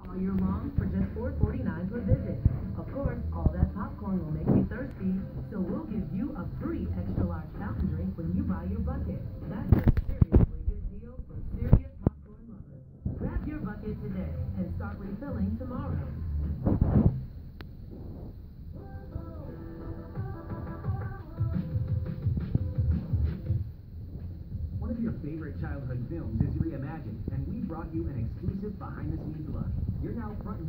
all year long for just $4.49 per visit. Of course, all that popcorn will make you thirsty, so we'll give you a free extra large fountain drink when you buy your bucket. That's a seriously good deal for serious popcorn lovers. Grab your bucket today and start refilling tomorrow. One of your favorite childhood films is reimagined, and we brought you an exclusive behind-the-scenes look. You're now front and